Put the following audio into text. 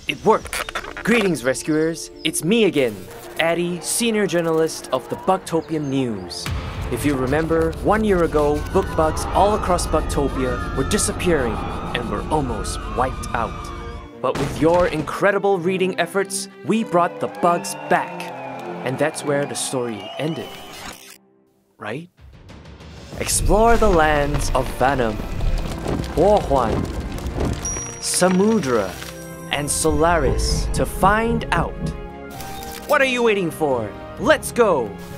It worked! Greetings, rescuers. It's me again, Attie, senior journalist of the Bugtopia News. If you remember, 1 year ago, book bugs all across Bugtopia were disappearing and were almost wiped out. But with your incredible reading efforts, we brought the bugs back. And that's where the story ended. Right? Explore the lands of Vanam, Huo Huan, Samudera, and Solaris to find out. What are you waiting for? Let's go!